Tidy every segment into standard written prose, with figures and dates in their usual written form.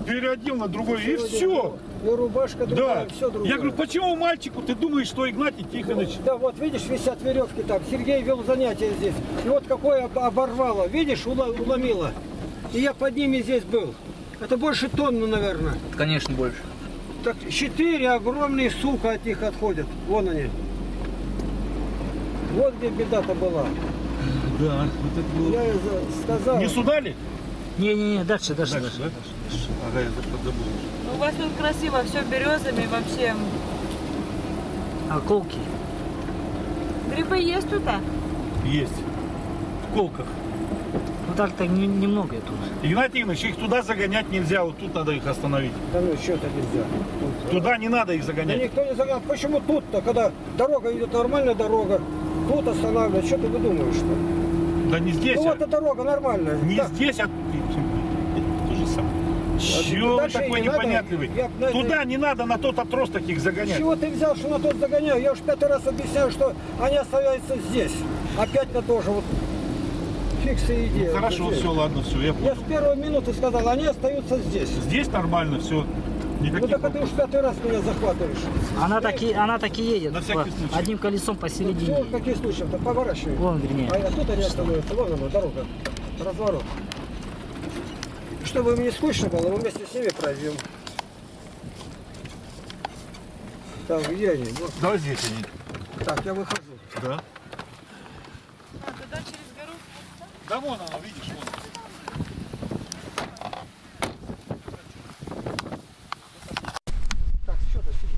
переодел на другой, и все. И рубашка другая, Да. все другое. Я говорю, почему мальчику ты думаешь, что Игнатий Тихонович? Да, вот видишь, висят веревки там. Сергей вел занятия здесь. И вот какое оборвало, видишь, уломило. И я под ними здесь был. Это больше тонны, наверное. Конечно, больше. Так 4 огромные сука от них отходят. Вон они. Вот где беда-то была. Да, вот это было. Я сказал. Не сюда ли? Не-не-не, дальше. Да? Ага, я забыл. У вас тут красиво, все березами вообще. А колки? Грибы есть тут? Есть. В колках. Ну так-то немного тут. Игнатий Иванович, их туда загонять нельзя, вот тут надо их остановить. Да ну, что-то нельзя. Туда не надо их Да загонять. никто не загоняет. Почему тут-то, когда дорога идет, нормальная дорога, тут останавливать? Что ты выдумываешь-то? Да не здесь, Ну вот эта дорога нормальная. не Да. здесь, а то же самое. Чего вы дальше такой не надо. непонятливый? Я- Туда не надо на тот отросток их С загонять. чего ты взял, что на тот загоняю? Я уж 5 раз объясняю, что они оставляются здесь. Опять на то же. Вот. Фикс и идея. Ну, хорошо, Здесь. все, ладно, все, я Я понял. с первой минуты сказал, они остаются здесь. Здесь нормально, все. Ну Никаких так ты уж вопросов. 5 раз меня захватываешь. Она таки едет. На всякий случай. Одним колесом Все, посередине. какие случаи-то? Поворачивай. Вон, вернее. А тут они остановятся. Вон она, дорога. Разворот. Чтобы им не скучно было, мы вместе с ними пройдем. Так, где они? Вот. Давай здесь они. Так, я выхожу. Да. А, туда через гору? Да вон она, видишь, вон. Так, что-то сидит.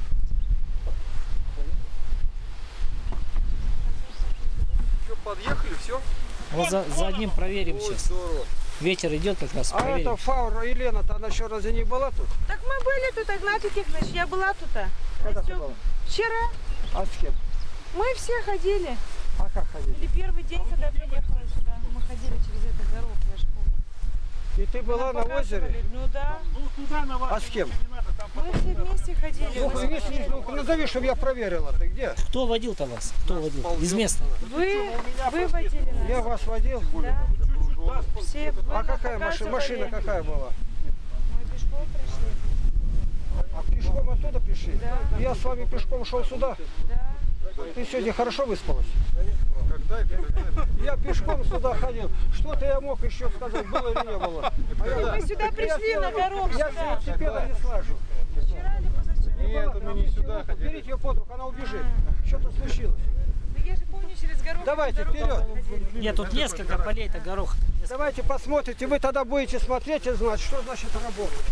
Что, подъехали, все? Вот за одним проверим Ой, сейчас. здорово. Ветер идет как раз, А проверим. это Фаура Елена-то, она еще разве не была тут? Так мы были тут, Игнатий Тихонович, я была тут. Когда ты была? Вчера А с кем? мы все ходили. А как ходили? Или первый день, когда я приехала сюда, мы ходили через этот горох, я же помню. И ты была Нам на озере? показывали. Ну да, Ну туда на вас. А с кем? Не надо, там мы все вместе ходили. Ну, Мы если, ну, назови, чтобы я проверила. Ты где? Кто водил-то вас? Кто водил? Из местных. Вы водили нас. Я вас водил? Да, чуть-чуть. все. Вы А нам какая машина? показывали. Машина какая была? Мы пешком пришли. А пешком оттуда пришли? Да. Я с вами пешком шел сюда. Да. Ты сегодня хорошо выспалась? Я пешком сюда ходил. Что-то я мог еще сказать, было или не было. А я- Мы сюда пришли на горох Я с сюда. велосипеда не слажу. Вчера или позавчера? Нет, мы не сюда ходили. Берите ее под руку, она убежит. Что-то случилось. Ну, я же помню через горох. Давайте, дорогу вперед. ходили. Нет, тут несколько полей-то горох. Давайте посмотрите, вы тогда будете смотреть и знать, что значит работать.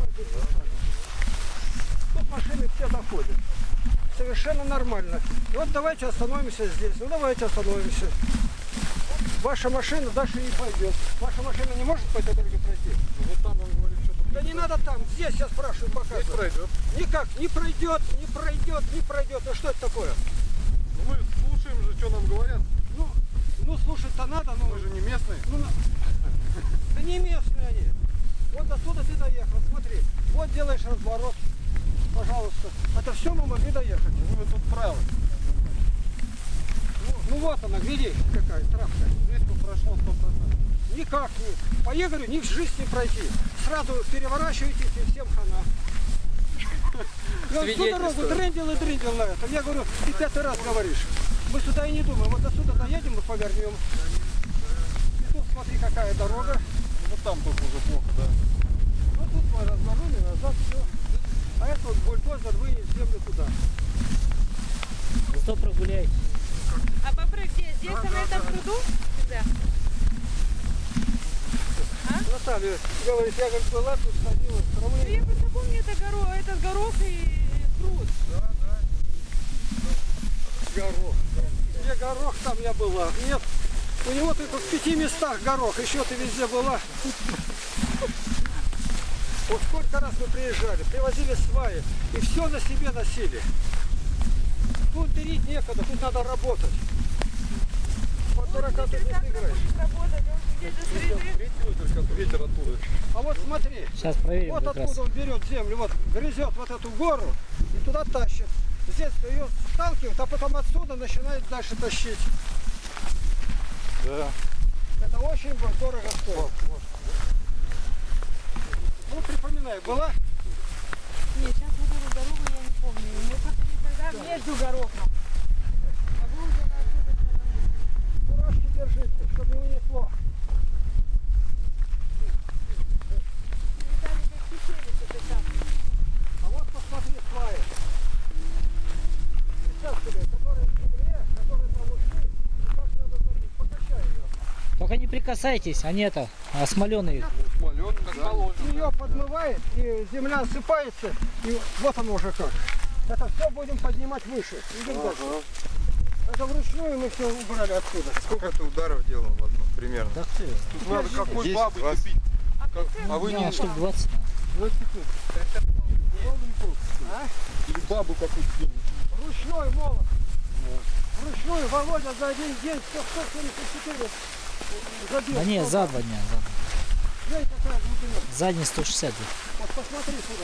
Тут машины все доходят. Совершенно нормально. И вот давайте остановимся здесь. Ну давайте остановимся. Ваша машина дальше не пойдет. Ваша машина не может по этой дороге пройти. Вот там он говорит, что-то. Да не надо там, здесь я спрашиваю, показываю. Здесь пройдет. Никак, не пройдет, не пройдет, не пройдет. Ну что это такое? Ну мы слушаем же, что нам говорят. Ну слушать-то надо, но... Мы же не местные. Да не местные они. Вот отсюда ты доехал, смотри. Вот делаешь разворот. Пожалуйста. Это все мы могли доехать. Вы тут правы. Ну вот она, гляди, какая травка. Здесь бы прошло 100%. Никак не. А я говорю, ни в жизнь не пройти. Сразу переворачиваетесь и всем хана. Я всю дорогу дрендил и дрендил на этом. Я говорю, ты 5-й раз говоришь. Мы сюда и не думаем. Вот отсюда доедем и повернем. И тут смотри, какая дорога. Вот там только уже плохо, да. Ну тут мы развернули назад, все. А это вот бульдозер вынес землю туда. Что прогуляй? А бобры где? Здесь, на этом пруду? Всегда. Наталья говорит, я говорит, была тут, ходила, Ну, травы. я просто помню этот горох и пруд. Горох. Где горох, там я была. Нет, у него только в 5 местах горох, еще ты везде была. Вот сколько раз мы приезжали, привозили сваи, и все на себе носили. Тут дырить некогда, тут надо работать. Под дурака тут не сыграешь. Работать, он здесь до среды. Видите, как ветер оттуда. А вот смотри, Сейчас проверим вот как раз. откуда он берет землю, вот грызет вот эту гору и туда тащит. Здесь ее сталкивает, а потом отсюда начинает дальше тащить. Да. Это очень дорого стоит. Ну, знаю, была? Нет, сейчас вот эту дорогу я не помню. Мы ходили тогда между горохом. А вы уже на другой стороне. Фуражки держите, чтобы не унесло. Видали, как течение это. А вот посмотри, сваи. Участки, которые в земле, которые там ушли, и как надо покачать ее. Только не прикасайтесь, они это, осмоленные. Смолен, как положено. Ее подмывает, и земля осыпается, и вот оно уже как. Это все будем поднимать выше. Идем дальше. Это вручную мы все убрали отсюда. Сколько ты ударов делал в одном примерно? Да ты, Тут надо какой 10, бабы 20. тупить. А вы не... ну, штук 20. А? Или бабу какую-то сделали. Ручной молот. Вручную Володя за один день 174 забил. Да нет, за 2 дня. За 2. Глянь, какая глубина. Задний 160. где. Вот посмотри сюда.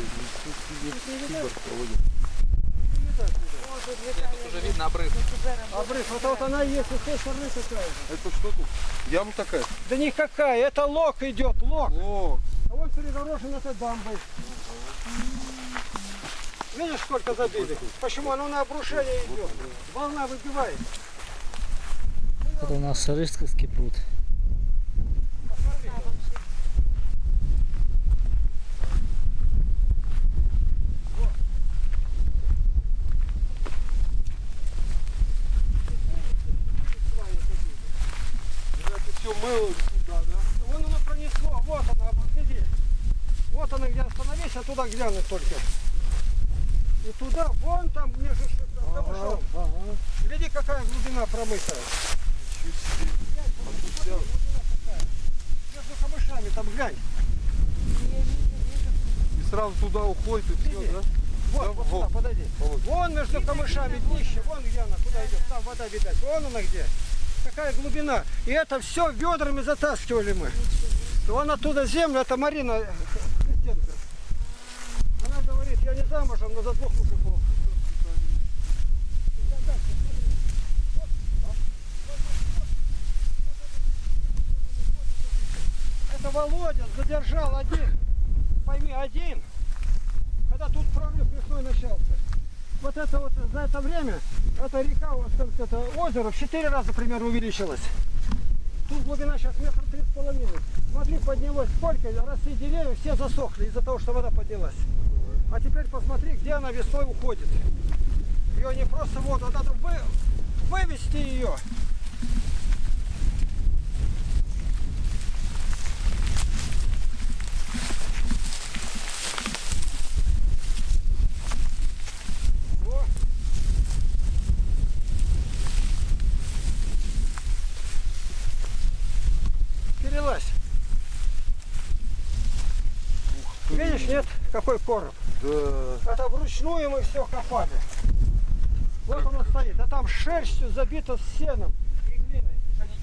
Уже видно обрыв. Обрыв. Вот она и есть, и с той стороны такая же. Это что тут? Яма такая? Да никакая, это лог идет, лог. О, А он перегорожен этой дамбой. Видишь, сколько забили? Почему оно на обрушение идет? Волна выбивает. Это у нас Рыжковский пруд. Посмотри. это все мыло сюда, да? Вон оно пронесло, вот оно, гляди. Вот оно, где остановись, а туда глянуть только. И туда, вон там между камышом. Гляди, какая глубина промытая. Глубина какая. Между камышами там глянь. И сразу туда уходит и все, Види? да? Вот, Да, вот сюда, вот. подойди. Вот. Вон между камышами днище, вон где она, куда идет, там вода видать, вон она где. Какая глубина. И это все ведрами затаскивали мы. Вон оттуда землю, это Марина Христенко. Она говорит, я не замужем, но за 2 мужиков. Это Володя задержал один, пойми, один, когда тут прорыв лесной начался. Вот это вот за это время, эта река, вот это озеро в 4 раза примерно увеличилось. Тут глубина сейчас 3,5 метра. Смотри, поднялось сколько, росли деревья, все засохли из-за того, что вода поднялась. А теперь посмотри, где она весной уходит. Ее не просто воду, а надо вывести ее. Во. Перелазь. Видишь, нет, какой короб? Да. Это вручную мы все копали. Вот оно стоит, а там шерстью забито с сеном и глиной.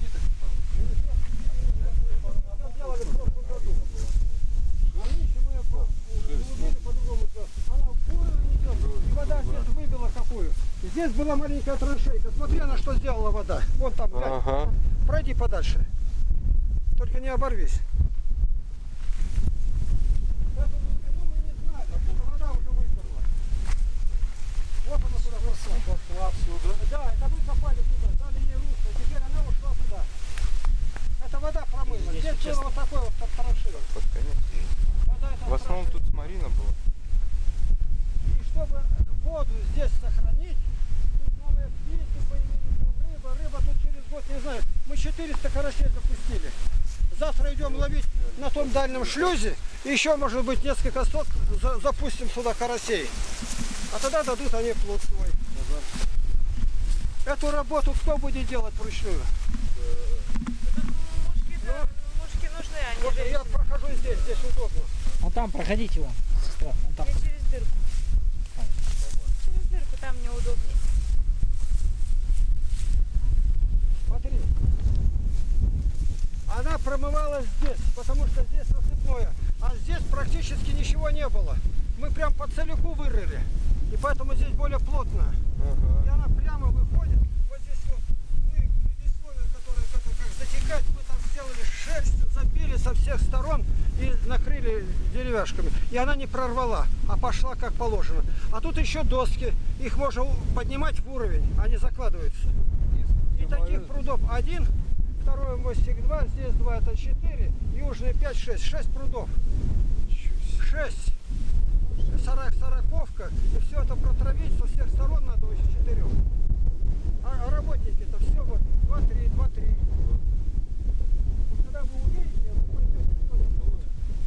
Делали в прошлом году. Раньше мы глубины по-другому делали. Она в уровень идет, и вода здесь выбила какую. Здесь была маленькая траншейка. Смотри, она что сделала вода. Вон там, глянь. Ага. Пройди подальше. Только не оборвись. Эту глубину мы не знали, эта вода уже выперла. Вот она туда пошла. Да, это мы копали туда, дали ей русло, теперь она ушла туда. Это вода промыла. Здесь Здесь было вот такое вот траншея. Под конец. Вода это В основном тут смарина была. И чтобы воду здесь сохранить, тут новые птицы появились, рыба тут через год, не знаю, мы 400 карасей запустили. Завтра идем ловить на том дальнем шлюзе, и еще, может быть, несколько сот запустим сюда карасей. А тогда дадут они плод свой. Эту работу кто будет делать вручную? Мужики нужны, они Вот я прохожу здесь удобно. Вон там проходите вон, сестра. Вон там. Я через дырку. Через дырку, там мне удобнее. Смотри. Она промывалась здесь, потому что здесь насыпное. А здесь практически ничего не было. Мы прям по целику вырыли. И поэтому здесь более плотно. И она прямо выходит. Вот здесь вот мы предисловие, которое как затекать, мы там сделали шерстью забили со всех сторон и накрыли деревяшками. И она не прорвала, а пошла как положено. А тут еще доски. Их можно поднимать в уровень, они закладываются. И таких прудов 1, второй мостик 2, здесь 2, это 4, южный 5, 6. 6 прудов. 6. Сороковка. И все это протравить со всех сторон надо из 4. А работники-то все вот 2-3, 2-3. Когда вы увидите, вы пойдете, что там будет.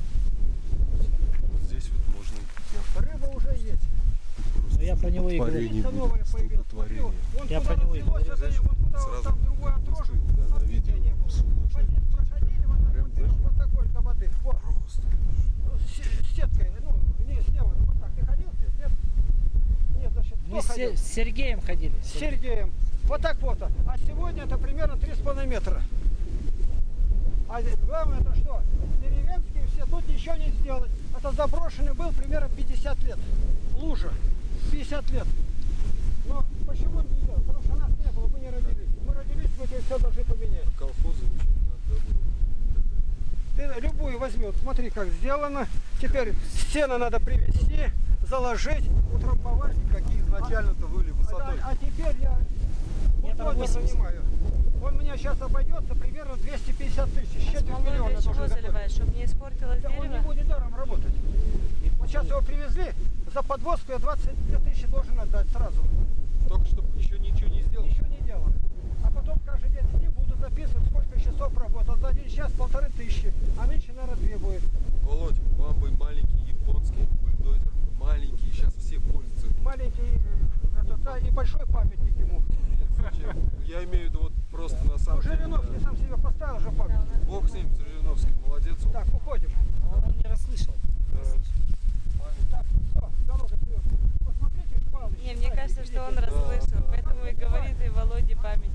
Вот здесь вот можно Рыба уже есть. Но я про него и говорю. Творение Птица новая будет, появилась. столпотворение. Вон Я куда про него и развелось, говорю. это вон куда вот Сразу там другой отрожек, пустую, да, на видео. не было. Сумасшедший. Вот здесь проходили, вот так вот, Прям, вот такой воды. Вот. Просто. С сеткой, ну, не слева, вот так. Ты ходил здесь, нет? Нет, значит, кто Мы ходил? с Сергеем ходили. С Сергеем. Вот так вот. А сегодня это примерно 3,5 метра. А главное это что? Деревенские все, тут ничего не сделать. Это заброшенный был примерно 50 лет. Лужа. 50 лет. Но почему не делать? Потому что нас не было, мы не родились. Мы родились, мы это все должны поменять. Колхозы ничего не надо было. Ты любую возьми, вот смотри, как сделано. Теперь стены надо привести, заложить, утрамбовать. Какие изначально-то были высотой? А теперь я бульдозер занимаю. Он меня сейчас обойдется примерно 250 тысяч. Четверть Смолой миллиона для чего должен заливаешь? Чтобы не испортилось Да, он не дерево? будет даром работать. Вот сейчас его привезли, за подвозку я 22 тысячи должен отдать сразу. Только чтобы еще ничего не сделал. Ничего не делал. А потом каждый день с ним буду записывать, сколько часов работал. За один час 1500, а нынче, наверное, 2 будет. Володь, вам бы маленький японский бульдозер. Маленький, сейчас все пользуются. Маленький, да, и большой памятник ему. Нет, зачем? Я имею в виду вот просто на самом деле. Жириновский сам себе поставил же памятник. Бог с ним, Жириновский, молодец. Он. Так, уходим. Он не расслышал. Так, все, дорога вперед. Посмотрите, шпалы. Не, мне кажется, что он расслышал, поэтому и говорит и Володе память.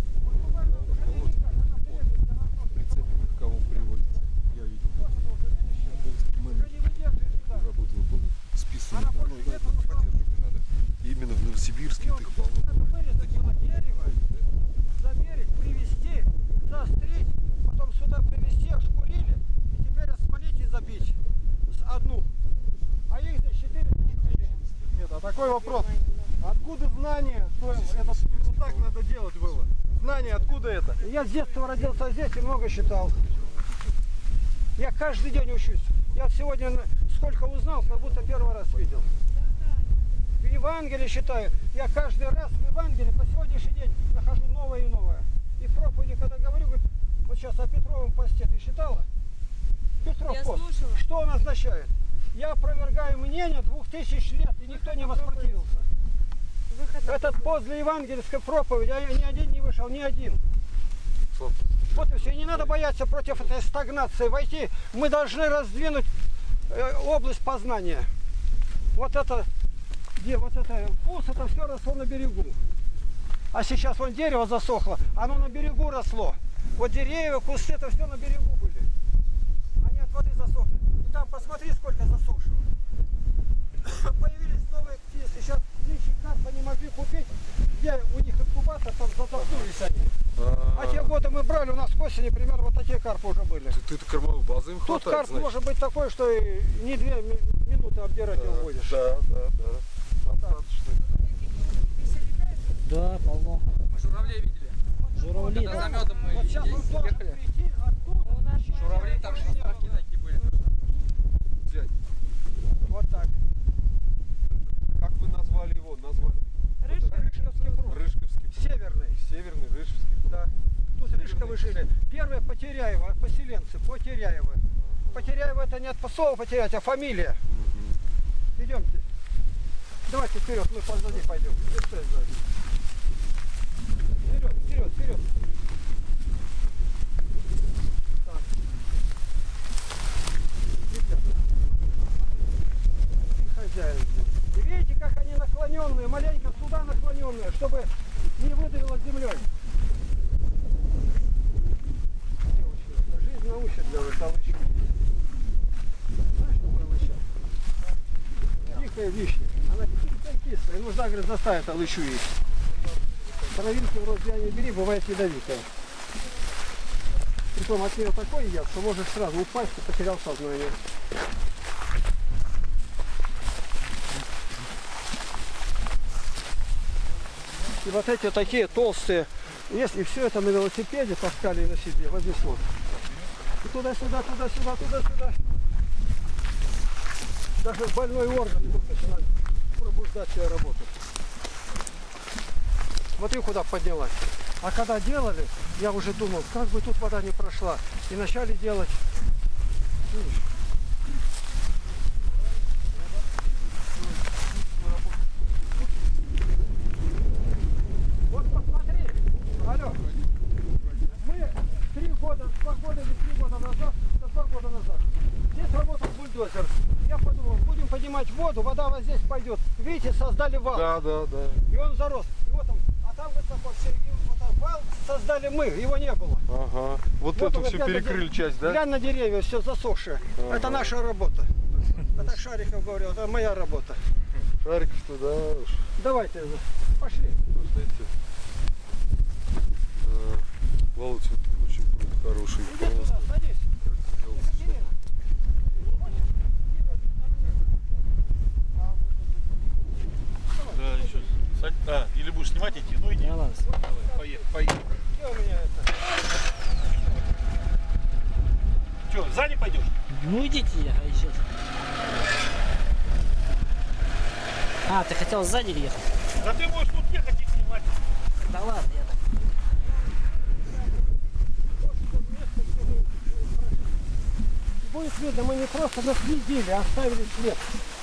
Прицепик кого приводится. Я видел. Работу выполнил. Списано. Она больше нет, потому что Поддерживать надо. Именно в Новосибирске их полно. надо вырезать было дерево, замерить, привезти, заострить, потом сюда привезти, шкурили, и теперь осмолить и забить одну. А их здесь 4 тысячи. Нет, а такой вопрос. Откуда знание, что это именно так надо делать было? Знание откуда это? Я с детства родился здесь и много считал. Я каждый день учусь. Я сегодня сколько узнал, как будто первый раз видел. В Евангелии считаю. Я каждый раз в Евангелии по сегодняшний день нахожу новое и новое. И в проповеди, когда говорю, говорит, вот сейчас о Петровом посте ты читала? Петров Я пост. слушала. Что он означает? Я опровергаю мнение 2000 лет, и никто не воспротивился. Выход на Этот пост для евангельской проповеди, а ни один не вышел, ни один. Слава. Вот и все. И не надо бояться против этой стагнации войти. Мы должны раздвинуть область познания. Вот это, где вот это вкус, это все росло на берегу. А сейчас вон дерево засохло, оно на берегу росло. Вот деревья, кусты, это все на берегу были. Они от воды засохли. И там посмотри, сколько засохшего. Появились новые птицы. Сейчас птичьи карпа не могли купить. Где у них инкубатор, там задохнулись они. А те годы мы брали, у нас к осени примерно вот такие карпы уже были. Ты кормовой базы им Тут хватает, карп значит? может быть такой, что и не 2 минуты обдирать его будешь. Да. Достаточно. Да, полно. Мы журавлей видели. Журавли, Когда да. заметом мы Вот сейчас он должен ехали. прийти оттуда. У нас Журавли там островки такие были. Дядь, Вот так. как вы назвали его? Назвали? Рыжковский пруд. Рыжковский. Северный. Северный Рыжковский. Да. Тут Рыжковы жили. Первые Потеряево, поселенцы, Потеряевы. Потеряево это не от слова потерять, а фамилия. Идемте. Давайте вперед, мы позади пойдем. Ты стой сзади. Вперед. Так. Ребята. И хозяин здесь. И видите, как они наклоненные, маленько сюда наклоненные, чтобы не выдавило землей. Жизнь научит, говорит, лыща. Знаешь, что такое лыща? Дикая вишня. Она кислая. Нужно, говорит, заставить лыщу есть. Травинки вроде я не бери, бывает ядовитая. Притом от нее такой яд, что можешь сразу упасть и потерял сознание. И вот эти такие толстые, если все это на велосипеде таскали на себе, вознесло. И туда-сюда, туда-сюда, туда-сюда. Даже больной орган вдруг начинает пробуждать свою работу. Смотри, куда поднялась. А когда делали, я уже думал, как бы тут вода не прошла. И начали делать. Видишь? Вот посмотри. Алло. Мы 2 года или 3 года назад, 2 года назад, здесь работал бульдозер. Я подумал, будем поднимать воду, вода вот здесь пойдет. Видите, создали вал. Да, да, да. И он зарос. И вот он. А там высоко все. И вот этот вал создали мы, его не было. Ага. Вот Вот эту он, всю глянь на перекрыли часть, да? Глянь на деревья, все засохшее. Ага. Это наша работа. Это Шариков говорил, это моя работа. Шариков-то, да уж. Давайте, пошли. Знаете, Володя очень хороший. Иди сюда, садись. Екатерина. Да, еще. А, или будешь снимать идти? Ну иди. Да ладно. Поехали, поехали. Где у меня это? Че, сзади пойдешь? Ну идите, я сейчас. А, ты хотел сзади ехать? Да ты можешь тут ехать и снимать. Да ладно, я так. Будет видно, мы не просто наследили, а оставили след.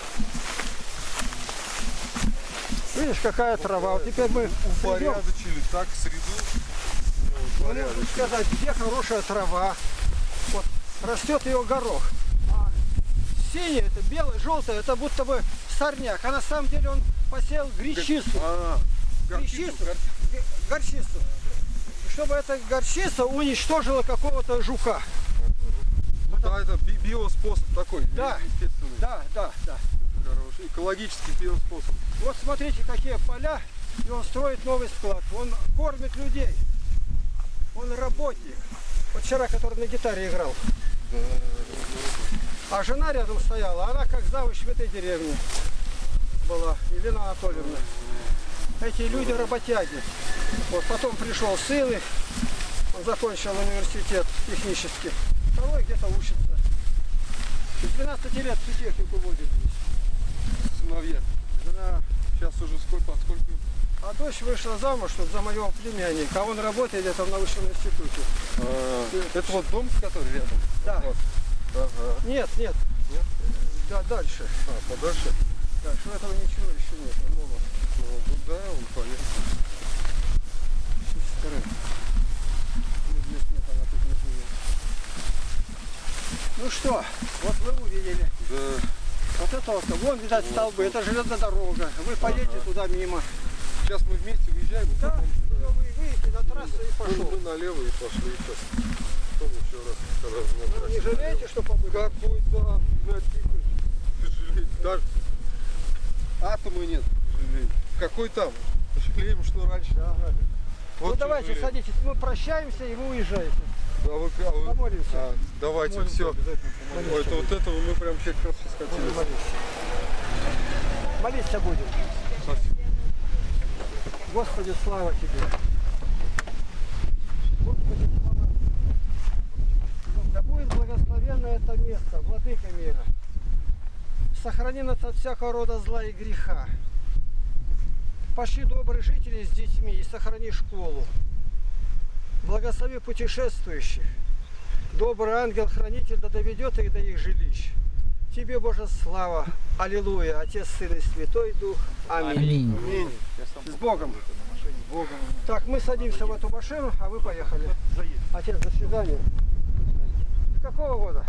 Видишь, какая трава. Вот теперь мы придем, Упорядочили так среду. мы можем сказать, где хорошая трава. Вот растет ее горох. А синяя, это белая, желтая, это будто бы сорняк. А на самом деле он посеял гречицу. Горчицу. Горчицу. Чтобы эта горчица уничтожила какого-то жука. Да, это биоспособ такой. Да. Естественный. Да, да, да. Хороший. Экологический биоспособ. Вот смотрите, какие поля, и он строит новый склад. Он кормит людей. Он работник. Вот вчера, который на гитаре играл. А жена рядом стояла, она как завуч в этой деревне была, Елена Анатольевна. Эти люди работяги. Вот потом пришел сын их, он закончил университет технический. Второй где-то учится. С 12 лет всю технику водит здесь. Сыновья. Да. Сейчас уже сколько? А дочь вышла замуж тут за моего племянника, а он работает где-то в научном институте. Это вот дом, который рядом? Да. Вот. Ага. Нет, нет. Нет? Да, дальше. А, подальше? Дальше этого ничего еще нет. Ну, да, он понятно. Здесь нет, она тут не живет. Ну что, вот вы увидели. Да. Вот это вот, вон, видать, столбы, это железная дорога. Вы поедете туда мимо. Сейчас мы вместе выезжаем. Да, все, вы выйдете на трассу и пошел. Мы налево и пошли сейчас. Потом еще раз. Ну, не жалеете, что побыли? Какой там, жалеть. Даже атома нет, жалеть. Какой там? Жалеем, что раньше. Ага. Вот Ну давайте жалеем. садитесь, мы прощаемся и вы уезжаете. Помолимся. Давайте, Молимся все. обязательно. Это вот этого мы прям как раз сейчас хотели. Молиться будем. Господи, слава Тебе. Господи, слава. Да будет благословенно это место, владыка мира. Сохрани нас от всякого рода зла и греха. Пошли добрые жители с детьми и сохрани школу. Благослови путешествующих. Добрый ангел-хранитель да доведет их до их жилищ. Тебе, Боже, слава. Аллилуйя. Отец, Сын и Святой Дух. Аминь. Аминь. С Богом. Так, мы садимся в эту машину, а вы поехали. Отец, до свидания. С какого года?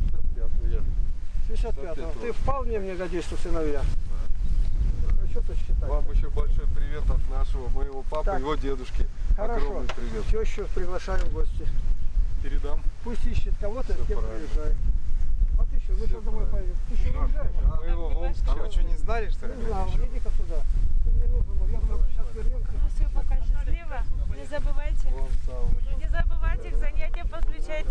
65-го. Ты вполне мне годишься, сыновья. Хочу посчитать. Вам еще большой привет от нашего, моего папы, Так. его дедушки. Хорошо. Огромный привет. Тещу приглашаю в гости. Передам. Пусть ищет кого-то, с кем правильно. приезжает. А ты что, мы сейчас домой поедем? Ты еще уезжаешь? Мы его в Омск. А вы что, не знали, что ли? Не знал, иди-ка сюда. Ты мне нужен был. Я думал, сейчас вернемся. Ну все, пока счастливо. Не забывайте. Вон там. Не забывайте к занятиям подключать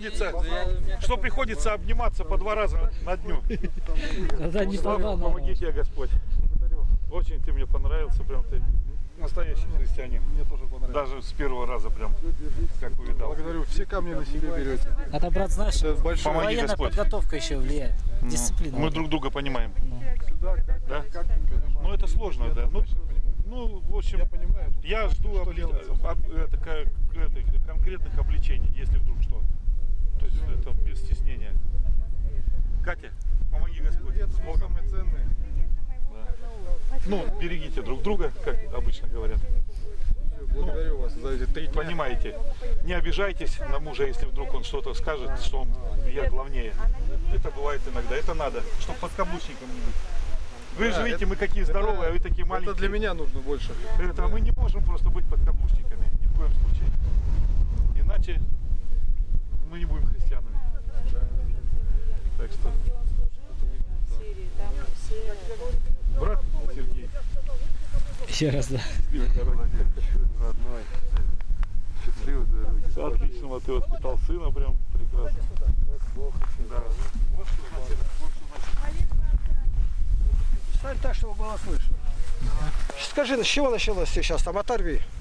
приходится обниматься по 2 раза на дню. Когда не Слава, пора, помоги тебе Господь. Очень ты мне понравился, прям ты настоящий христианин. Мне тоже понравилось. Даже с первого раза прям, как увидал. Благодарю. Все камни на себе берете. Это, брат, знаешь, Это большое. Помоги, военная Господь. подготовка еще влияет. Дисциплина. Мы друг друга понимаем. Да? Как не понимаю. Ну это сложно, да. Ну, в общем, Я понимаю. я жду конкретных обличений, если вдруг что. То есть это без стеснения. Катя, помоги Господь. Это С Богом. самое ценное. Ну, берегите друг друга, как обычно говорят. Благодарю вас за эти 3 дня. Понимаете, не обижайтесь на мужа, если вдруг он что-то скажет, что он, я главнее. Это бывает иногда, это надо, чтобы подкаблучником не быть. Вы же видите, мы какие здоровые, а вы такие маленькие. Это для меня нужно больше. А мы не можем просто быть подкаблучниками, ни в коем случае. Иначе мы не будем христианами. Так что, брат Сергей, Еще раз, да. Родной. Счастливой дороги. отлично, ты воспитал сына, прям прекрасно. Да. Вот что значит. Стань так, чтобы было слышно. Скажи, с чего началось сейчас? Там оторви.